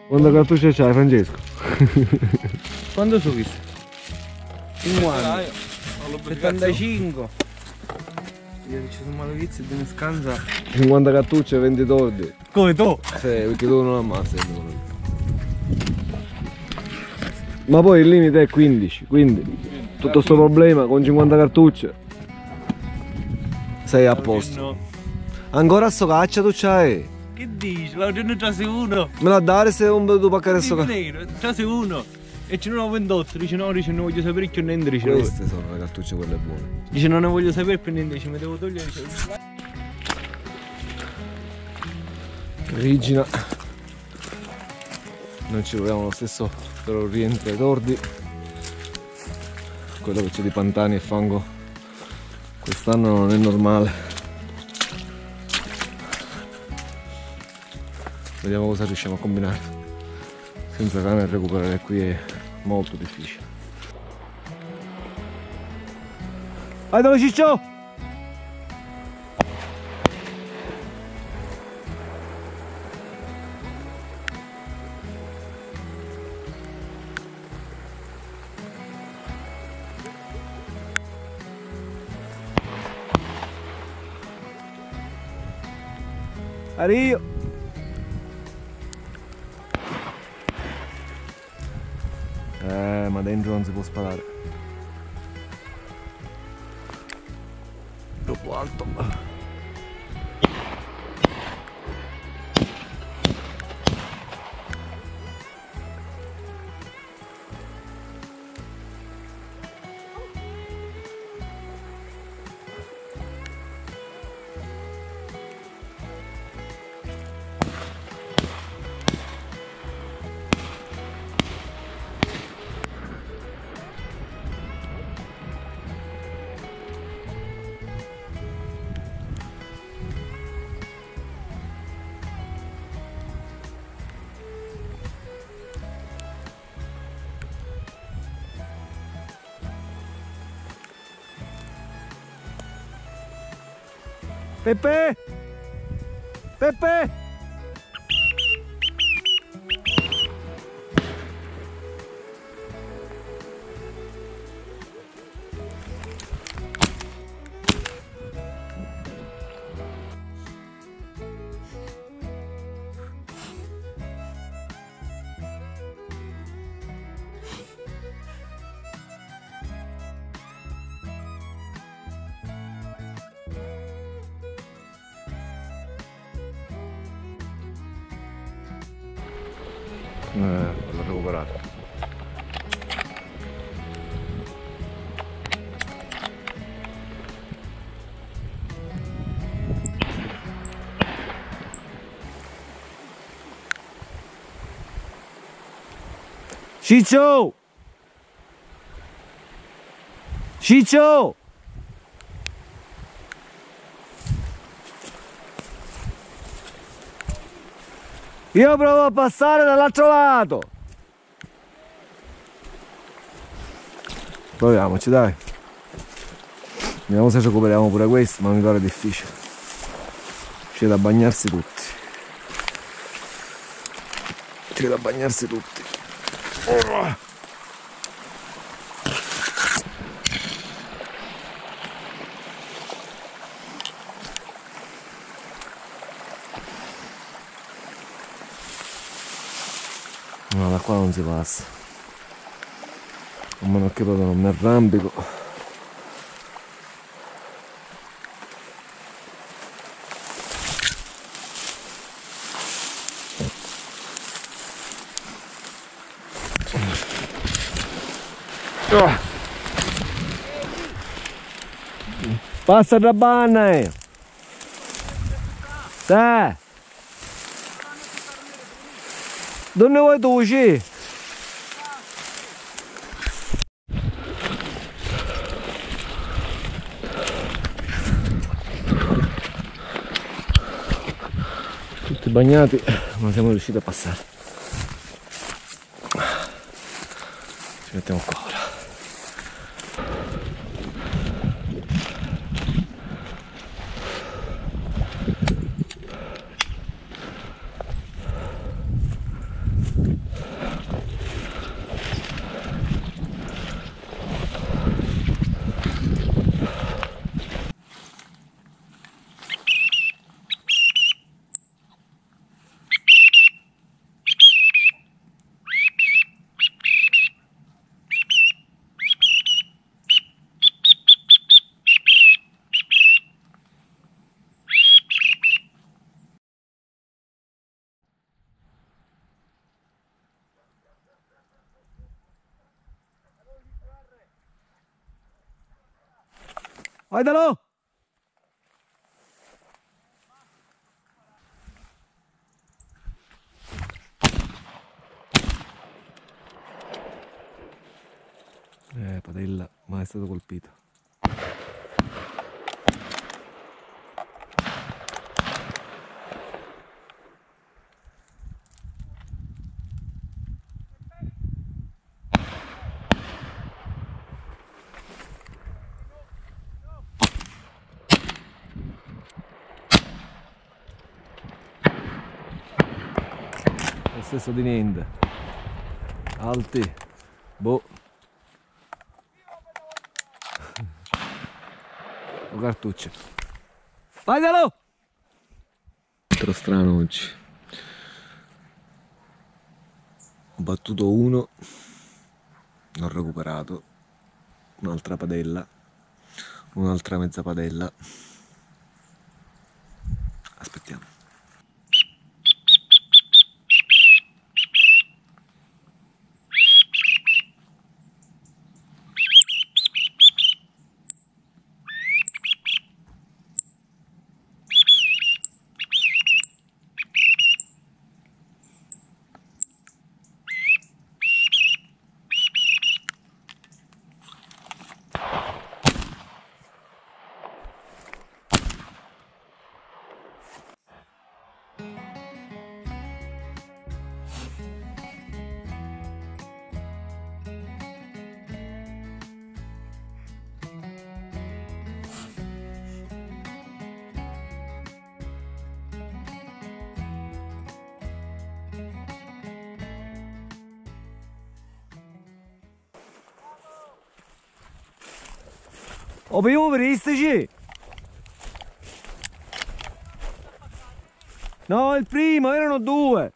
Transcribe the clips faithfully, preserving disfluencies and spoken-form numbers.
Quanta cartucce c'hai, Francesco? Quanto sono visto? cinquanta, settantacinque. Io ci sono malevizi di una scansa. cinquanta cartucce, venti tordi. Come tu? Sì, perché tu non ammazzi. Ma poi il limite è quindici, quindi tutto sto problema con cinquanta cartucce sei a posto. Ancora sto caccia tu c'hai? Che dici? La giorno già sei uno. Me la dare se un tu paccare sto caccia? Già sei uno. E ce ne ho ventotto, dice no, dice non voglio sapere che niente, dice queste sono le cartucce quelle buone. Dice non ne voglio sapere per niente, dice mi devo togliere. Dice, Regina. Noi ci troviamo lo stesso per Oriente ai Tordi. Quello che c'è di pantani e fango quest'anno non è normale. Vediamo cosa riusciamo a combinare. Senza cane recuperare qui è molto difficile. Vai dove Ciccio! Arrivo! Eh, ma dentro non si può sparare. Troppo alto. Pepe! Pepe! Eh, l'ho recuperato. Ciccio! Ciccio! Io provo a passare dall'altro lato. Proviamoci, dai. Vediamo se recuperiamo pure questo, ma mi pare difficile. C'è da bagnarsi tutti. C'è da bagnarsi tutti. Oh. No, da qua non si passa, a meno che proprio non mi arrampico. Oh. Passa da banna, eh! Dai! Dove vuoi tu uscire? Tutti bagnati, ma siamo riusciti a passare. Ci mettiamo qua ora. Vai Dalò! Eh, padella, ma è stato colpito. Lo stesso di niente. Alti. Boh. O cartucce. Vai Dalò! Altro strano oggi. Ho battuto uno. Ho recuperato. Un'altra padella. Un'altra mezza padella. Aspettiamo. Oh, primo veristici! No, il primo, erano due!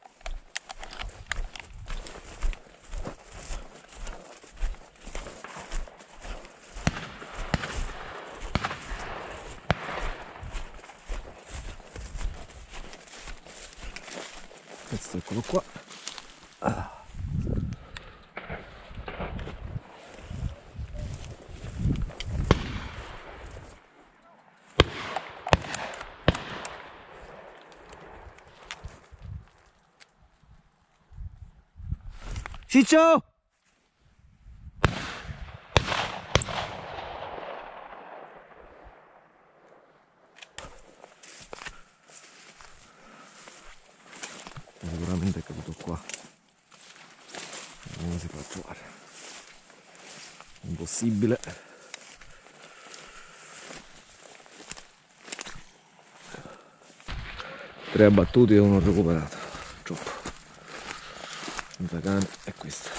Questo, eccolo qua. Ah. Ciccio! Sicuramente è caduto qua. Non si fa trovare. Impossibile. Tre abbattuti e uno recuperato. Troppo. Senza cane è questo.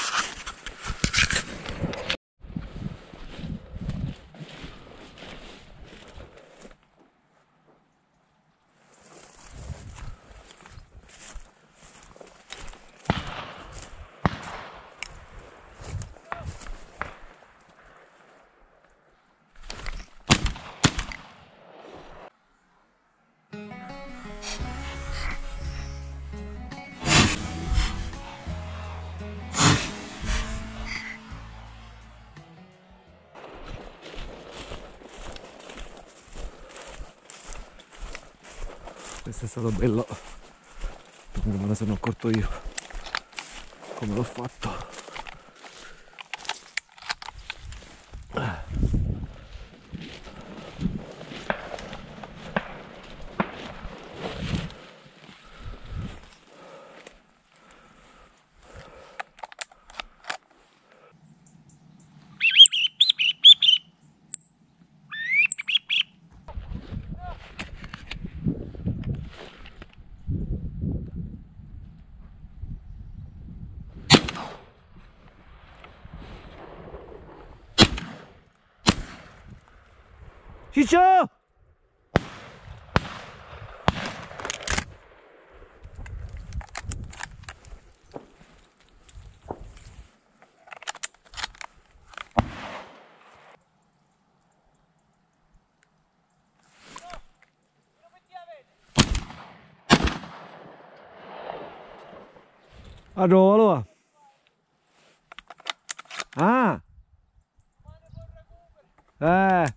Questo è stato bello, come me ne sono accorto io, come l'ho fatto. Ciccio! Allora, allora. Ah! Eh!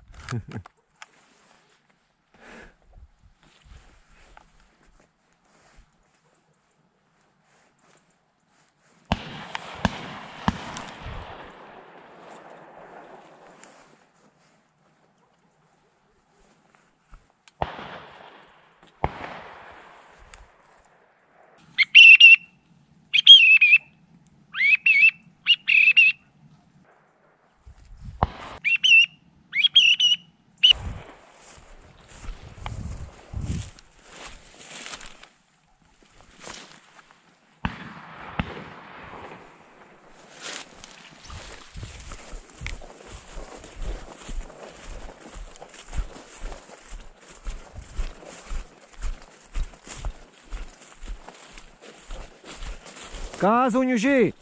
Caso Gnuci!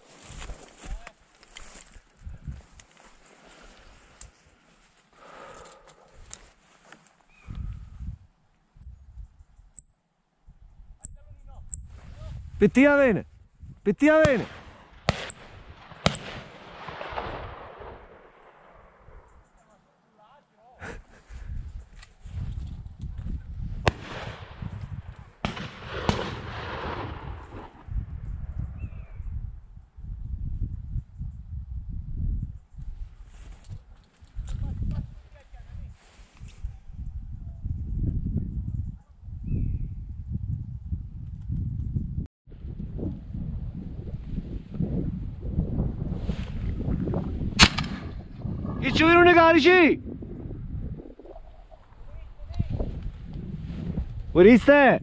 Pettia bene! Pettia bene! Che ci vogliono i carici? Voriste?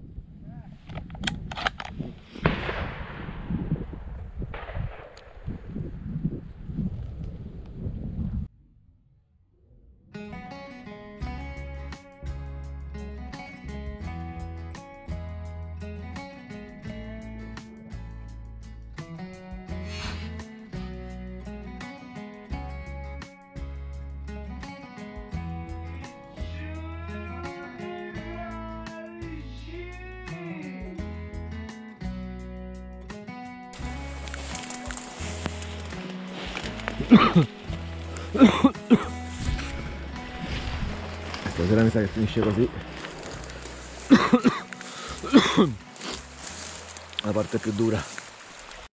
Stasera mi sa che finisce così. La parte più dura.